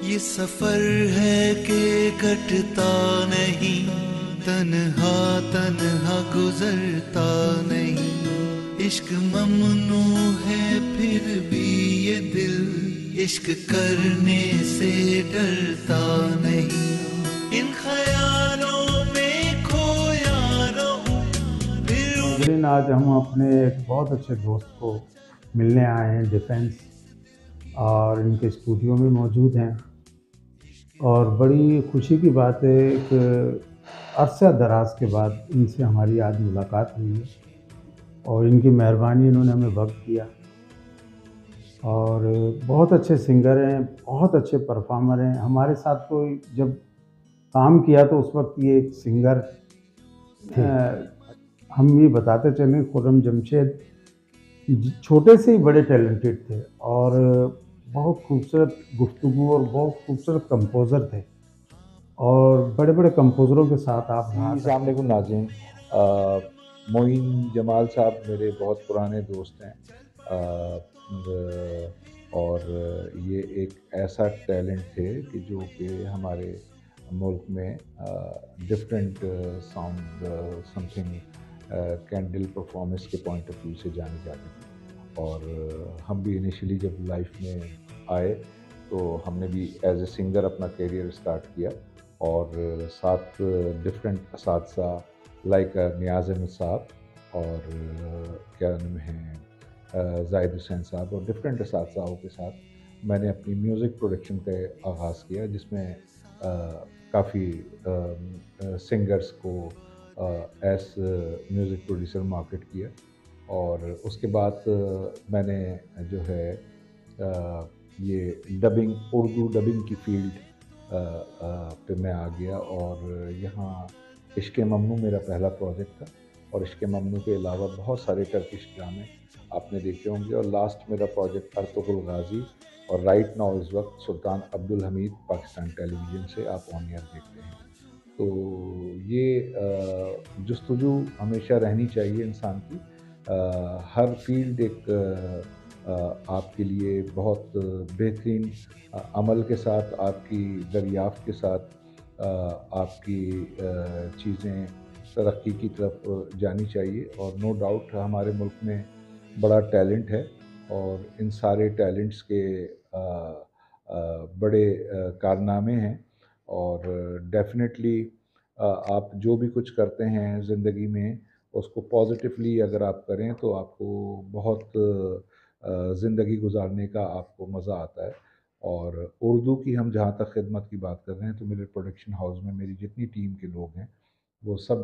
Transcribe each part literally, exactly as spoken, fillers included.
ये सफर है कि कटता नहीं, तन्हा तन्हा गुजरता नहीं। इश्क ममनू है फिर भी ये दिल, इश्क करने से डरता नहीं। इन ख्यालों में खोया रहूं फिर। नाज़रीन, आज हम अपने एक बहुत अच्छे दोस्त को मिलने आए हैं डिफेंस, और इनके स्टूडियो में मौजूद हैं। और बड़ी खुशी की बात है, एक अरसा दराज के बाद इनसे हमारी आज मुलाकात हुई है और इनकी मेहरबानी, इन्होंने हमें वक्त दिया। और बहुत अच्छे सिंगर हैं, बहुत अच्छे परफॉर्मर हैं। हमारे साथ तो जब काम किया तो उस वक्त ये एक सिंगर थे। हम ये बताते चलें, खुर्रम जमशेद छोटे से ही बड़े टैलेंटेड थे और बहुत खूबसूरत गुफ्तगू और बहुत खूबसूरत कंपोज़र थे, और बड़े बड़े कंपोज़रों के साथ आप रहा करते अस्सलाम वालेकुम नाज़रीन। मोइन जमाल साहब मेरे बहुत पुराने दोस्त हैं, आ, और ये एक ऐसा टैलेंट थे कि जो कि हमारे मुल्क में different sound something candle performance के पॉइंट ऑफ व्यू से जाने जाते थे। और हम भी इनिशियली जब लाइफ में आए तो हमने भी एज ए सिंगर अपना करियर स्टार्ट किया, और साथ डिफरेंट असातिज़ा लाइक नियाज़ अहमद साहब और क्या नाम है जाहिद हुसैन साहब और डिफरेंट असातिज़ाओं के साथ मैंने अपनी म्यूज़िक प्रोडक्शन का आगाज़ किया, जिसमें काफ़ी सिंगर्स को एज म्यूज़िक प्रोड्यूसर मार्केट किया। और उसके बाद मैंने जो है आ, ये डबिंग, उर्दू डबिंग की फील्ड पे मैं आ गया। और यहाँ इश्क़ ममनू मेरा पहला प्रोजेक्ट था, और इश्क़ ममनू के अलावा बहुत सारे टर्किश ड्रामे आपने देखे होंगे। और लास्ट मेरा प्रोजेक्ट अर्तुगरुल गाज़ी, और राइट नाउ इस वक्त सुल्तान अब्दुल हमीद पाकिस्तान टेलीविज़न से आप ऑन एयर देखते हैं। तो ये जुस्तजू हमेशा रहनी चाहिए इंसान की। आ, हर फील्ड एक आ, आपके लिए बहुत बेहतरीन अमल के साथ, आपकी दरियाफ्त के साथ आपकी चीज़ें तरक्की की तरफ जानी चाहिए। और नो डाउट हमारे मुल्क में बड़ा टैलेंट है, और इन सारे टैलेंट्स के आ, आ, बड़े कारनामे हैं। और डेफिनेटली आप जो भी कुछ करते हैं ज़िंदगी में, उसको पॉजिटिवली अगर आप करें तो आपको बहुत ज़िंदगी गुजारने का आपको मज़ा आता है। और उर्दू की हम जहाँ तक खिदमत की बात कर रहे हैं, तो मेरे प्रोडक्शन हाउस में मेरी जितनी टीम के लोग हैं वो सब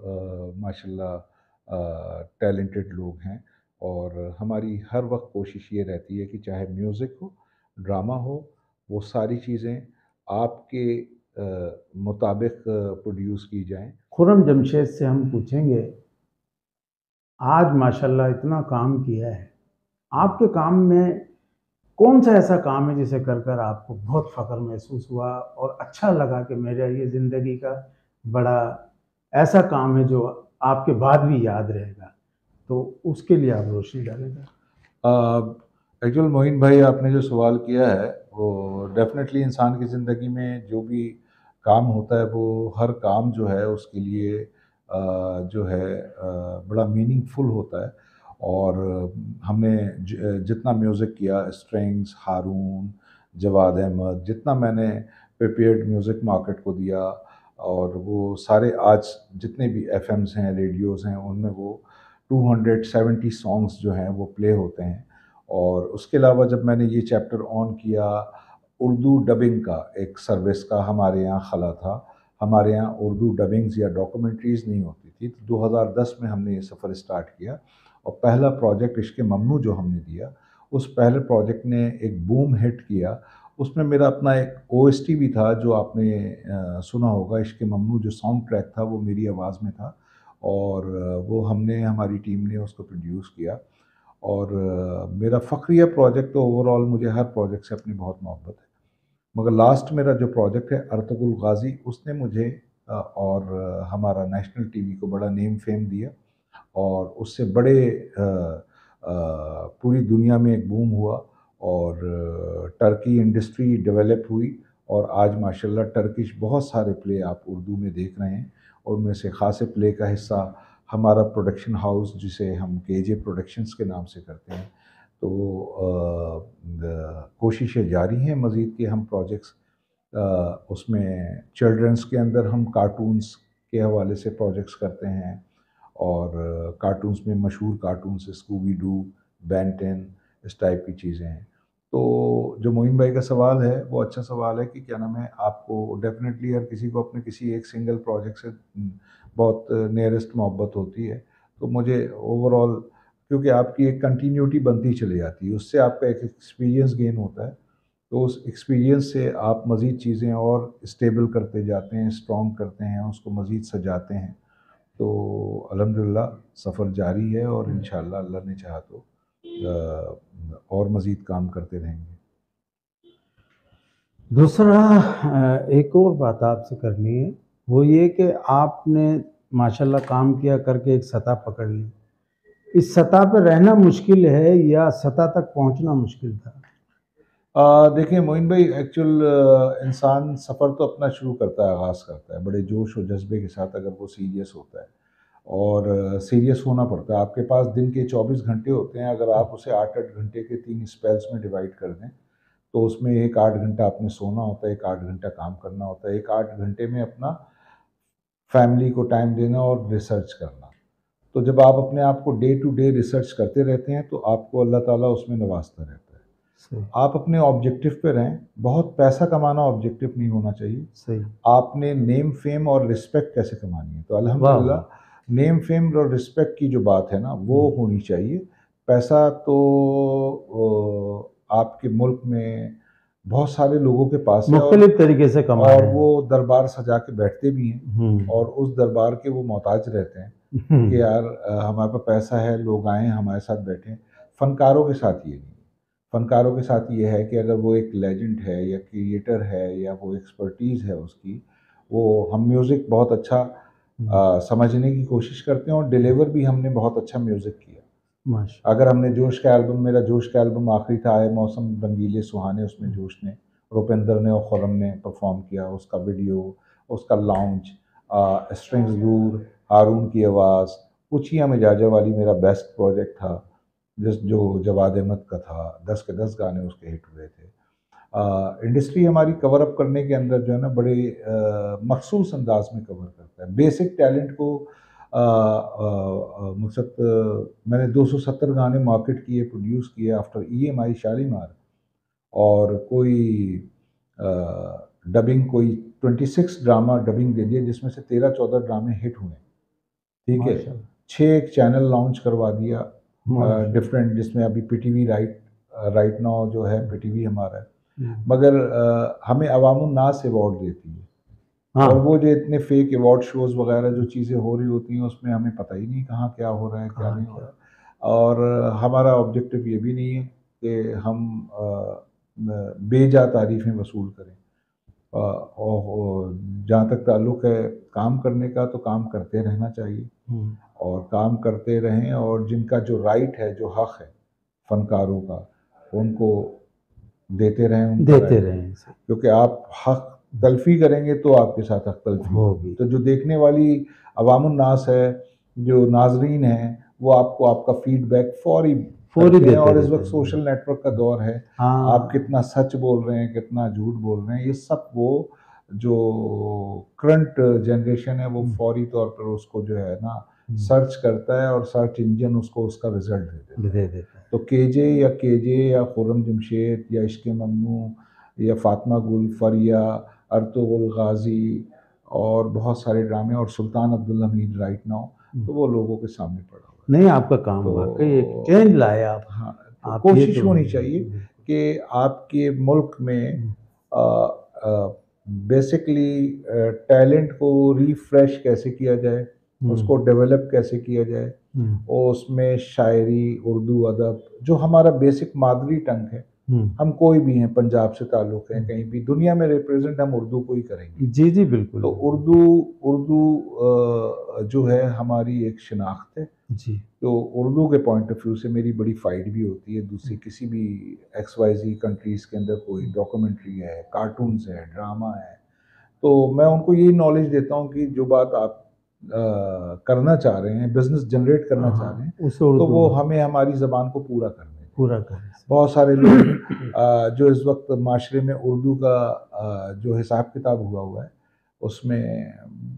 माशाल्लाह टैलेंटेड लोग हैं। और हमारी हर वक्त कोशिश ये रहती है कि चाहे म्यूज़िक हो, ड्रामा हो, वो सारी चीज़ें आपके मुताबिक प्रोड्यूस की जाएं। खुर्रम जमशेद से हम पूछेंगे, आज माशाल्लाह इतना काम किया है, आपके काम में कौन सा ऐसा काम है जिसे कर कर आपको बहुत फ़ख्र महसूस हुआ और अच्छा लगा कि मेरा ये ज़िंदगी का बड़ा ऐसा काम है जो आपके बाद भी याद रहेगा? तो उसके लिए आप रोशनी डालेंगे। एक्चुअल मोइन भाई, आपने जो सवाल किया है वो डेफिनेटली इंसान की ज़िंदगी में जो भी काम होता है, वो हर काम जो है उसके लिए आ, जो है आ, बड़ा मीनिंगफुल होता है। और हमने जितना म्यूज़िक किया, स्ट्रिंग्स, हारून, जवाद अहमद, जितना मैंने प्रिपेयर्ड म्यूज़िक मार्केट को दिया, और वो सारे आज जितने भी एफ एम्स हैं, रेडियोज़ हैं, उनमें वो टू हंड्रेड सेवेंटी सॉन्ग्स जो हैं वो प्ले होते हैं। और उसके अलावा जब मैंने ये चैप्टर ऑन किया उर्दू डबिंग का, एक सर्विस का हमारे यहाँ खला था। हमारे यहाँ उर्दू डबिंग्स या डॉक्यूमेंट्रीज़ नहीं होती थी, तो दो हज़ार दस में हमने ये सफ़र स्टार्ट किया। और पहला प्रोजेक्ट इश्क़ ममनू जो हमने दिया, उस पहले प्रोजेक्ट ने एक बूम हिट किया। उसमें मेरा अपना एक ओ एस टी भी था, जो आपने आ, सुना होगा। इश्क़ ममनू जो साउंड ट्रैक था वो मेरी आवाज़ में था, और वो हमने, हमारी टीम ने उसको प्रोड्यूस किया। और मेरा फ़ख्रिया प्रोजेक्ट तो ओवरऑल मुझे हर प्रोजेक्ट से अपनी बहुत मोहब्बत है, मगर लास्ट मेरा जो प्रोजेक्ट है अर्तुगरुल गाज़ी, उसने मुझे और हमारा नेशनल टीवी को बड़ा नेम फेम दिया, और उससे बड़े पूरी दुनिया में एक बूम हुआ, और टर्की इंडस्ट्री डेवलप हुई, और आज माशाल्लाह टर्किश बहुत सारे प्ले आप उर्दू में देख रहे हैं, और उनमें से ख़ास प्ले का हिस्सा हमारा प्रोडक्शन हाउस जिसे हम केजे प्रोडक्शंस के नाम से करते हैं। तो कोशिशें जारी हैं मज़ीद कि हम प्रोजेक्ट्स उसमें चिल्ड्रंस के अंदर हम कार्टून्स के हवाले से प्रोजेक्ट्स करते हैं, और कार्टून्स में मशहूर cartoons Scooby Doo, Ben Ten, इस टाइप की चीज़ें हैं। तो जो मोइन भाई का सवाल है वो अच्छा सवाल है कि क्या नाम है, आपको डेफिनेटली हर किसी को अपने किसी एक सिंगल प्रोजेक्ट से बहुत नियरेस्ट मोहब्बत होती है। तो मुझे ओवरऑल, क्योंकि आपकी एक कंटिन्यूटी बनती चली जाती है, उससे आपका एक एक्सपीरियंस गेन होता है, तो उस एक्सपीरियंस से आप मज़ीद चीज़ें और स्टेबल करते जाते हैं, स्ट्रॉन्ग करते हैं, उसको मज़ीद सजाते हैं। तो अल्हम्दुलिल्लाह सफ़र जारी है, और इंशाअल्लाह अल्लाह ने चाहा तो और मज़ीद काम करते रहेंगे। दूसरा एक और बात आपसे करनी है, वो ये कि आपने माशाल्लाह काम किया करके एक सतह पकड़ ली। इस सतह पे रहना मुश्किल है या सतह तक पहुंचना मुश्किल था? देखिए मोइन भाई, एक्चुअल इंसान सफ़र तो अपना शुरू करता है, आगाज़ करता है बड़े जोश और जज्बे के साथ, अगर वो सीरियस होता है, और सीरियस होना पड़ता है। आपके पास दिन के चौबीस घंटे होते हैं, अगर आप उसे आठ आठ घंटे के तीन स्पेल्स में डिवाइड कर दें, तो उसमें एक आठ घंटा आपने सोना होता है, एक आठ घंटा काम करना होता है, एक आठ घंटे में अपना फैमिली को टाइम देना और रिसर्च करना। तो जब आप अपने आप को डे टू डे रिसर्च करते रहते हैं, तो आपको अल्लाह ताला उसमें नवाजता रहता है। सही। आप अपने ऑब्जेक्टिव पे रहें। बहुत पैसा कमाना ऑब्जेक्टिव नहीं होना चाहिए। सही। आपने नेम फेम और रिस्पेक्ट कैसे कमानी है, तो अल्हम्दुलिल्लाह नेम फेम और रिस्पेक्ट की जो बात है ना, वो होनी चाहिए। पैसा तो आपके मुल्क में बहुत सारे लोगों के पास है, मुख्तलिफ तरीके से कमा और वो दरबार सजा के बैठते भी हैं, और उस दरबार के वो मोहताज रहते हैं कि यार हमारे पास पैसा है, लोग आएँ हमारे साथ बैठें। फ़नकारों के साथ ये नहीं। फ़नकारों के साथ ये है कि अगर वो एक लेजेंड है या क्रिएटर है या वो एक्सपर्टीज़ है उसकी, वो हम म्यूज़िक बहुत अच्छा आ, समझने की कोशिश करते हैं, और डिलीवर भी हमने बहुत अच्छा म्यूज़िक किया। अगर हमने जोश का एल्बम, मेरा जोश का एल्बम आखिरी था, आए मौसम रंगीले सुहाने, उसमें जोश ने, रुपिंदर ने और खुर्रम ने परफॉर्म किया, उसका वीडियो, उसका लॉन्च, स्ट्रिंग्स दूर, हारून की आवाज़, पूछिया मिजाजा वाली मेरा बेस्ट प्रोजेक्ट था, जिस जो जवाद अहमद का था। दस के दस गाने उसके हिट हुए थे। इंडस्ट्री हमारी कवर अप करने के अंदर जो है ना, बड़े मखसूस अंदाज में कवर करता है। बेसिक टैलेंट को मकसद, मैंने दो सौ सत्तर गाने मार्केट किए, प्रोड्यूस किए after E M I Shalimar, और कोई डबिंग, कोई छब्बीस ड्रामा डबिंग दे दिए, जिसमें से तेरह चौदह ड्रामे हिट हुए। ठीक है, छः एक चैनल लॉन्च करवा दिया डिफरेंट, जिसमें अभी पीटीवी राइट राइट नाउ जो है पीटीवी हमारा है, मगर आ, हमें अवामुन नास अवार्ड देती है। हाँ। और वो जो इतने फेक अवार्ड शोज़ वगैरह जो चीज़ें हो रही होती हैं, उसमें हमें पता ही नहीं कहाँ क्या हो रहा है, क्या नहीं हो रहा है। और हमारा ऑब्जेक्टिव ये भी नहीं है कि हम बेजा तारीफ़ें वसूल करें, और जहाँ तक ताल्लुक़ है काम करने का, तो काम करते रहना चाहिए, और काम करते रहें, और जिनका जो राइट है, जो हक़ है फ़नकारों का, उनको देते रहें, देते रहें, क्योंकि आप हक़ तलफ़ी करेंगे तो आपके साथ हक़ तलफ़ी होगी। तो जो देखने वाली अवामुन नास है, जो नाज़रीन हैं, वो आपको आपका फ़ीडबैक फ़ौरी फ़ौरी देते हैं। और इस वक्त सोशल नेटवर्क का दौर है, आप कितना सच बोल रहे हैं, कितना झूठ बोल रहे हैं, ये सब वो जो करंट जनरेशन है, वो फ़ौरी तौर पर उसको जो है ना सर्च करता है, और सर्च इंजन उसको उसका रिज़ल्ट दे देता है। तो केजे या केजे या खुर्रम जमशेद या इश्क़ ममनू या फ़ातिमा गुल, फ़रिया, अर्तुगरुल गाज़ी, और बहुत सारे ड्रामे, और सुल्तान अब्दुल हमीद राइट नाउ, तो वो लोगों के सामने पड़ा हुआ है। नहीं, आपका काम तो वाकई एक चेंज लाया आप। हाँ, तो कोशिश होनी चाहिए कि आपके मुल्क में बेसिकली टैलेंट को रिफ्रेश कैसे किया जाए, उसको डेवलप कैसे किया जाए, और उसमें शायरी, उर्दू अदब, जो हमारा बेसिक मादरी टंग है, हम्म, हम कोई भी हैं, पंजाब से ताल्लुक़ है, कहीं भी दुनिया में रिप्रेजेंट हम उर्दू को ही करेंगे। जी जी बिल्कुल। तो उर्दू उर्दू अ, जो है हमारी एक शिनाख्त है। जी तो उर्दू के पॉइंट ऑफ व्यू से मेरी बड़ी फ़ाइट भी होती है। दूसरी किसी भी एक्स वाई ज़ी कंट्रीज़ के अंदर कोई डॉक्यूमेंट्री है, कार्टून्स है, ड्रामा है, तो मैं उनको यही नॉलेज देता हूँ कि जो बात आप अ, करना चाह रहे हैं, बिज़नेस जनरेट करना चाह रहे हैं, उसे तो उर्दू वो में हमें हमारी ज़बान को पूरा करने दें। पूरा करें। बहुत सारे लोग अ, जो इस वक्त माशरे में उर्दू का अ, जो हिसाब किताब हुआ हुआ है, उसमें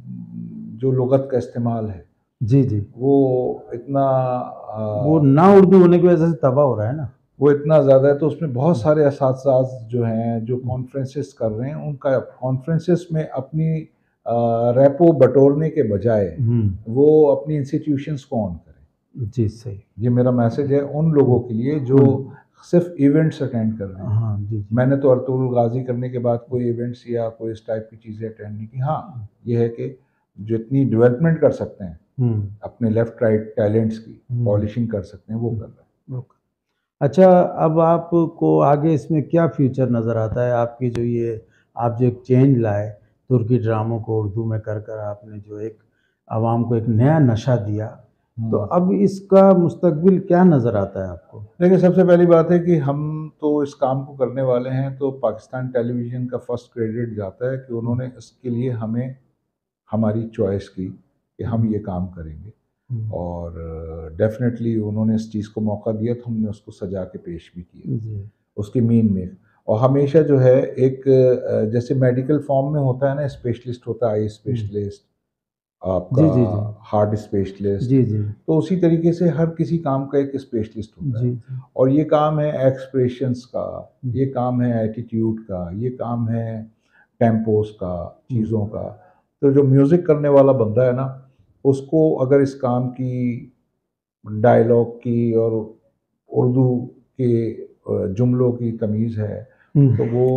जो लुगत का इस्तेमाल है, जी जी, वो इतना वो अ, ना उर्दू होने की वजह से तबाह हो रहा है ना। वो इतना ज़्यादा है, तो उसमें बहुत सारे असातिज़ जो हैं, जो कॉन्फ्रेंसेस कर रहे हैं, उनका कॉन्फ्रेंसेस में अपनी अ, रेपो बटोरने के बजाय हम्म, वो अपनी इंस्टीट्यूशंस को ऑन करें। जी सही। ये मेरा मैसेज है उन लोगों के लिए जो सिर्फ इवेंट्स अटेंड कर रहे हैं। हाँ जी जी। मैंने तो अर्तुगरुल गाज़ी करने के बाद कोई इवेंट्स या कोई इस टाइप की चीज़ें अटेंड नहीं की। हाँ, ये है कि जितनी डेवलपमेंट कर सकते हैं हम्म, अपने लेफ्ट राइट टैलेंट्स की हम्म, पॉलिशिंग कर सकते हैं, वो कर रहे हैं। ओके। अच्छा, अब आपको आगे इसमें क्या फ्यूचर नज़र आता है? आपकी जो ये आप जो एक चेंज लाए, तुर्की ड्रामों को उर्दू में कर कर आपने जो एक आवाम को एक नया नशा दिया, तो हम्म। अब इसका मुस्तकबिल क्या नज़र आता है आपको? देखिए, सबसे पहली बात है कि हम तो इस काम को करने वाले हैं, तो पाकिस्तान टेलीविज़न का फर्स्ट क्रेडिट जाता है कि उन्होंने इसके लिए हमें हमारी चॉइस की कि हम ये काम करेंगे, हम्म, और डेफ़िनेटली उन्होंने इस चीज़ को मौका दिया, तो हमने उसको सजा के पेश भी किया जी उसकी मीन में। और हमेशा जो है एक अ, जैसे मेडिकल फॉर्म में होता है ना, स्पेशलिस्ट होता है, आई स्पेशलिस्ट, आपका जी जी जी हार्ट स्पेशलिस्ट, जी जी तो उसी तरीके से हर किसी काम का एक स्पेशलिस्ट होता जी है। जी और ये काम है एक्सप्रेशंस का, हम्म, ये काम है एटीट्यूड का, ये काम है टेम्पोस का, चीज़ों का। तो जो म्यूज़िक करने वाला बंदा है ना, उसको अगर इस काम की डायलॉग की और उर्दू के अ, जुमलों की तमीज़ है, हम्म, तो वो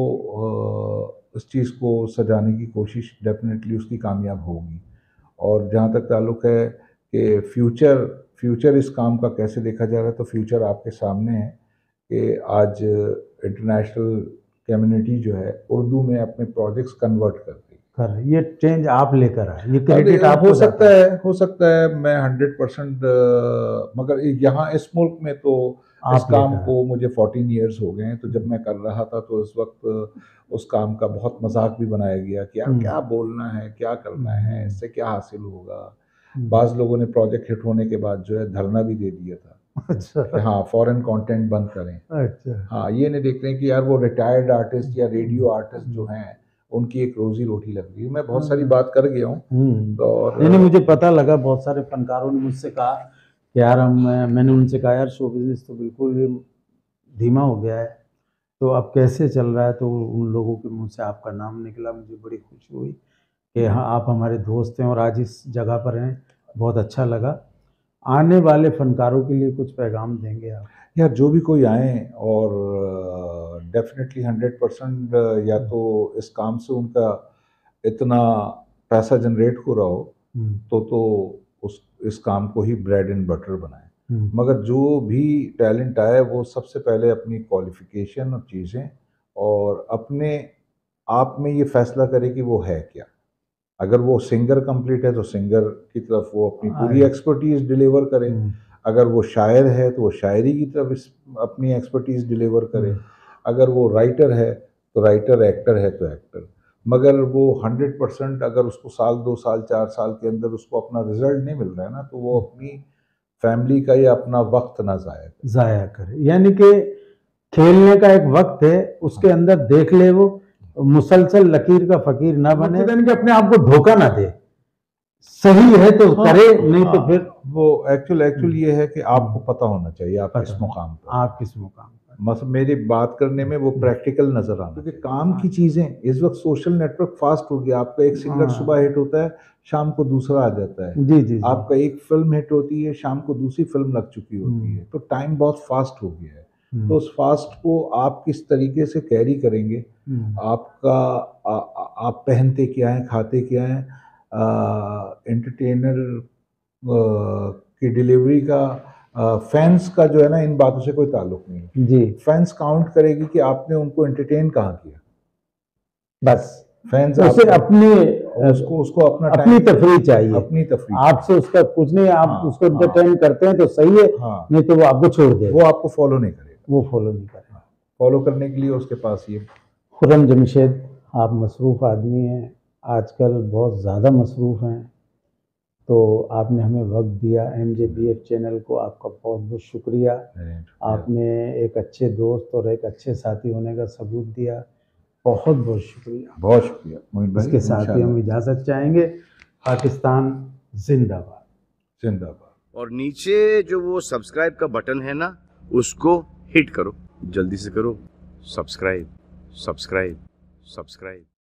अ, उस चीज़ को सजाने की कोशिश डेफ़िनेटली उसकी कामयाब होगी। और जहाँ तक ताल्लुक़ है कि फ्यूचर फ्यूचर इस काम का कैसे देखा जा रहा है, तो फ्यूचर आपके सामने है कि आज इंटरनेशनल कम्युनिटी जो है उर्दू में अपने प्रोजेक्ट्स कन्वर्ट कर रही है। कर ये चेंज आप लेकर आए, ये अरे, क्रेडिट हो आपको सकता जाता है। है हो सकता है मैं हंड्रेड परसेंट, मगर यहाँ इस मुल्क में तो इस आप काम लेकर आए। को मुझे फोर्टीन इयर्स हो गए हैं। तो जब मैं कर रहा था तो इस वक्त उस काम का बहुत मजाक भी बनाया गया कि यार हम्म, क्या बोलना है, क्या करना है, हम्म, इससे क्या हासिल होगा। हम्म, बाज़ लोगों ने प्रोजेक्ट हिट होने के बाद जो है धरना भी दे दिया था कि अच्छा हाँ, फॉरेन कंटेंट बंद करें। अच्छा। हाँ, ये नहीं देख रहे हैं कि यार वो रिटायर्ड आर्टिस्ट या रेडियो आर्टिस्ट जो हैं, उनकी एक रोजी रोटी लग रही है। मैं बहुत सारी बात कर गया हूँ। हम्म, और नहीं नहीं, मुझे पता लगा, बहुत सारे फनकारों ने मुझसे कहा कि यार हम मैंने उनसे कहा यार शो बिजनेस तो बिल्कुल ही धीमा हो गया है, तो अब कैसे चल रहा है? तो उन लोगों के मुंह से आपका नाम निकला, मुझे बड़ी खुशी हुई कि हाँ आप हमारे दोस्त हैं और आज इस जगह पर हैं, बहुत अच्छा लगा। आने वाले फनकारों के लिए कुछ पैगाम देंगे आप? यार, जो भी कोई आए और डेफिनेटली हंड्रेड परसेंट या तो इस काम से उनका इतना पैसा जनरेट हो रहा हो, हम्म, तो तो उस इस काम को ही ब्रेड एंड बटर बनाएं। हम्म, मगर जो भी टैलेंट आए वो सबसे पहले अपनी क्वालिफिकेशन और चीज़ें और अपने आप में ये फैसला करे कि वो है क्या। अगर वो सिंगर कंप्लीट है तो सिंगर की तरफ वो अपनी पूरी आए, एक्सपर्टीज़ डिलीवर करे। हम्म, अगर वो शायर है तो वो शायरी की तरफ इस अपनी एक्सपर्टीज़ डिलीवर करे। हम्म, अगर वो राइटर है तो राइटर, एक्टर है तो एक्टर। मगर वो हंड्रेड परसेंट अगर उसको साल दो साल चार साल के अंदर उसको अपना रिजल्ट नहीं मिल रहा है ना, तो वो अपनी फैमिली का या अपना वक्त ना ज़ाया करे। जाया करे, यानी कि खेलने का एक वक्त है, उसके अंदर देख ले वो, मुसलसल लकीर का फकीर ना बने, यानी कि अपने आप को धोखा ना दे। सही है तो हाँ, करे, नहीं तो हाँ, फिर वो एक्चुअल एक्चुअल ये है कि आपको पता होना चाहिए आप किस पता मुकाम पर। आप किस मुकाम पर। बस मेरी बात करने में वो प्रैक्टिकल नजर आना, क्योंकि काम की चीजें इस वक्त सोशल नेटवर्क फास्ट हो गया। आपका एक सिंगर हाँ। सुबह हिट होता है, शाम को दूसरा आ जाता है। जी जी जी। आपका एक फिल्म हिट होती है, शाम को दूसरी फिल्म लग चुकी होती है। तो टाइम बहुत फास्ट हो गया है। हम्म, तो उस फास्ट को आप किस तरीके से कैरी करेंगे, हम्म, आपका आ, आ, आप पहनते क्या हैं, खाते क्या हैं, एंटरटेनर की डिलीवरी का फैंस का जो है ना इन बातों से कोई ताल्लुक नहीं है। जी फैंस काउंट करेगी कि आपने उनको एंटरटेन कहाँ किया, बस फैंस तो सिर्फ अपनी उसको उसको अपना अपनी तफरीह चाहिए, अपनी तफरीह आपसे उसका कुछ नहीं, आप हाँ, उसको हाँ, एंटरटेन करते हैं तो सही है, हाँ, नहीं तो वो आपको छोड़ देगा, वो आपको फॉलो नहीं करेगा, वो फॉलो नहीं करेगा। फॉलो करने के लिए उसके पास ये खुर्रम जमशेद, आप मसरूफ़ आदमी हैं, आजकल बहुत ज़्यादा मसरूफ़ हैं, तो आपने हमें वक्त दिया। M J B F channel को आपका बहुत बहुत शुक्रिया। आपने एक अच्छे दोस्त और एक अच्छे साथी होने का सबूत दिया, बहुत बहुत शुक्रिया। बहुत शुक्रिया मोहित भाई। इसके साथ ही हम इजाज़त चाहेंगे। पाकिस्तान जिंदाबाद, जिंदाबाद। और नीचे जो वो सब्सक्राइब का बटन है ना, उसको हिट करो, जल्दी से करो। Subscribe subscribe subscribe.